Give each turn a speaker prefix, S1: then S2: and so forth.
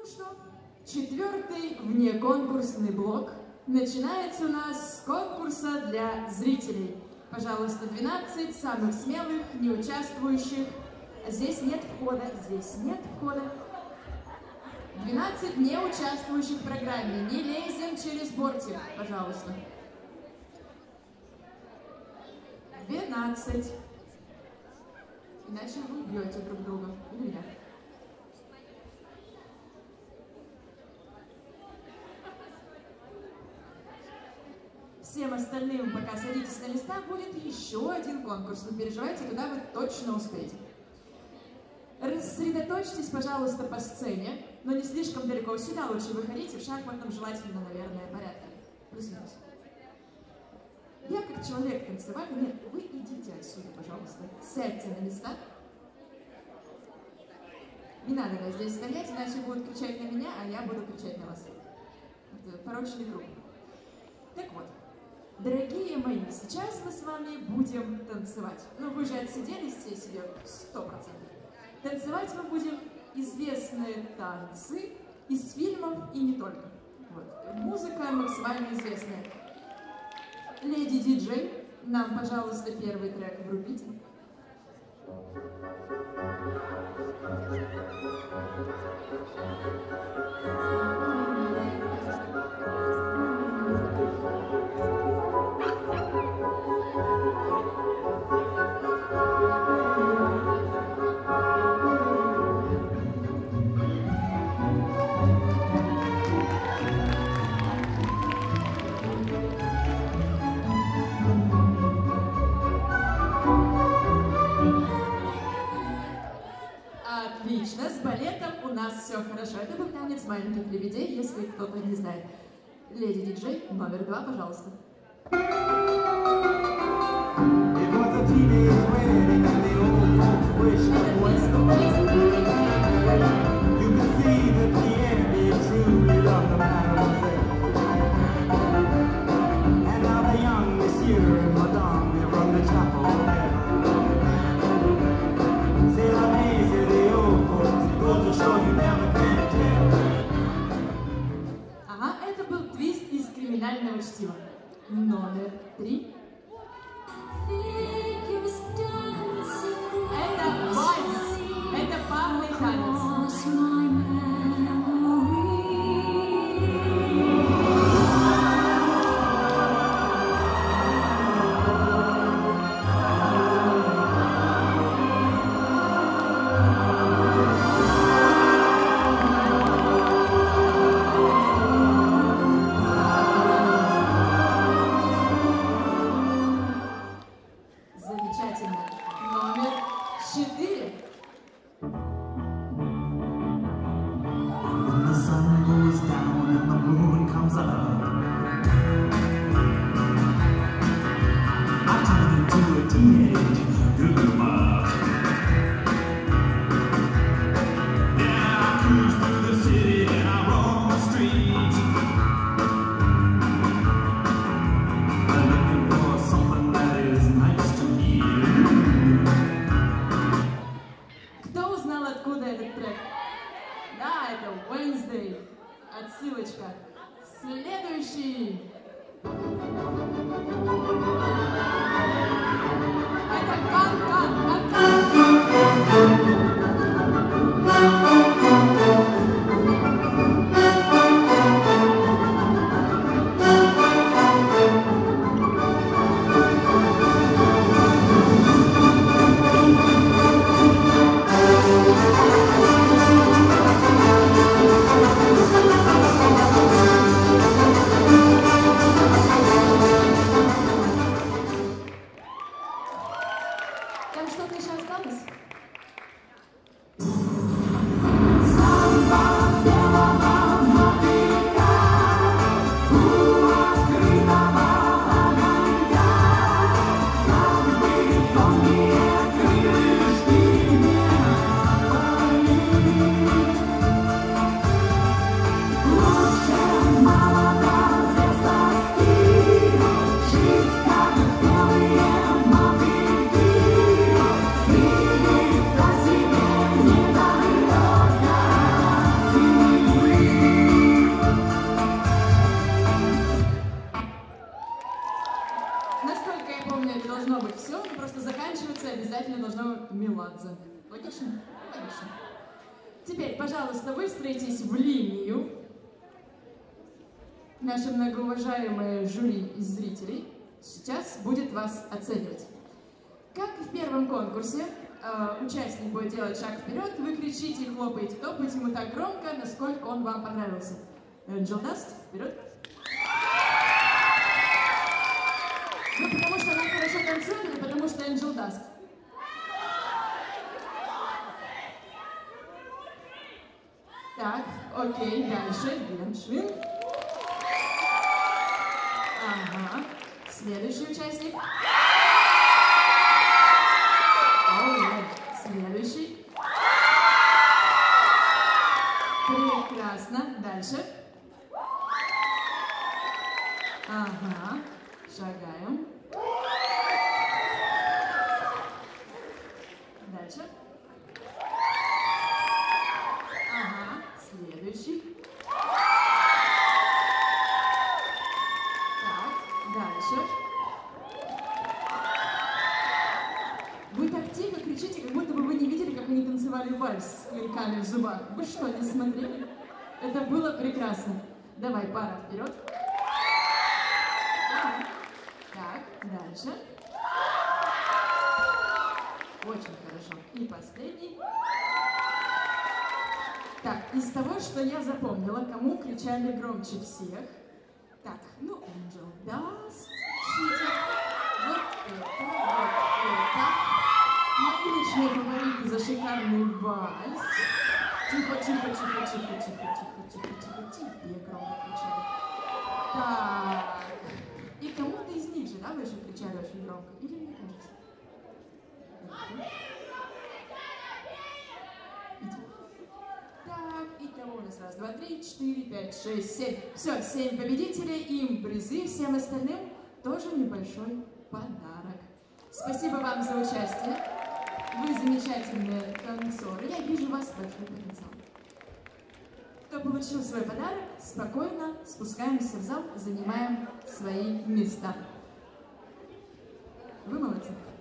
S1: что, четвертый внеконкурсный блок начинается у нас с конкурса для зрителей. Пожалуйста, 12 самых смелых, не участвующих. Здесь нет входа, здесь нет входа. 12 не участвующих в программе. Не лезем через бортик, пожалуйста. 12. Иначе вы убьете друг друга. Или меня. Всем остальным, пока садитесь на места, будет еще один конкурс. Не переживайте, туда вы точно успеете. Рассредоточьтесь, пожалуйста, по сцене, но не слишком далеко. Сюда лучше выходите, в шахматном желательно, наверное, порядке. Плюс-минус. Я как человек танцевальный, нет, вы идите отсюда, пожалуйста. Сядьте на места. Не надо здесь стоять, иначе будут кричать на меня, а я буду кричать на вас. Это порочный круг. Так вот. Дорогие мои, сейчас мы с вами будем танцевать. Ну, вы же отсиделись все себе 100%. Танцевать мы будем известные танцы из фильмов и не только. Вот. Музыка максимально известная. Леди диджей, нам, пожалуйста, первый трек врубите. Отлично, с балетом у нас все хорошо. Это был танец маленьких лебедей, если кто-то не знает. Леди диджей, номер 2, пожалуйста. Ага, это был твист из криминального чтива. Номер 3. Это вальс. Это парный танец. Замечательно. Номер 4.
S2: When the sun goes down and the moon comes up, I turn into a teenage goodbye. Yeah, I cruise through the city and I roam the streets, looking for something that is nice to eat.
S1: Кто узнал, откуда этот трек? Да, это Wednesday. Отсылочка. Следующий. Это Кан-Кан. пожалуйста, выстроитесь в линию. Наши многоуважаемые жюри из зрителей сейчас будет вас оценивать. Как и в первом конкурсе, участник будет делать шаг вперед, вы кричите, хлопаете, топаете ему так громко, насколько он вам понравился. Angel Dust, вперед. Ну, потому что она хорошо танцует, или потому что Angel Dust? Так, окей, дальше, Геншвин. Ага, следующий участник. Следующий. Прекрасно. Дальше. Ага. Шагаем. Дальше. Ага. Следующий. Так. Дальше. Вы так тихо кричите, как будто бы вы не видели, как они танцевали вальс с клинками в зубах. Вы что, не смотрели? Это было прекрасно. Давай, пара вперед. Так, дальше. Очень хорошо. И последний. Так, из того, что я запомнила, кому кричали громче всех. Так, ну, Angel Dust, Cheater. Вот это. Мои личные фавориты за шикарный вальс. Тихо, тихо, тихо, тихо, тихо, тихо, тихо, тихо, тебе громко кричали. Так. И кому-то из них же, да, вы еще кричали очень громко? Или мне кажется? Так, итого у нас раз, два, три, 4, 5, 6, 7. Все, 7 победителей, им призы, всем остальным тоже небольшой подарок. Спасибо вам за участие. Вы замечательные танцоры. Я вижу у вас большой потенциал. Кто получил свой подарок, спокойно спускаемся в зал, занимаем свои места. Вы молодцы.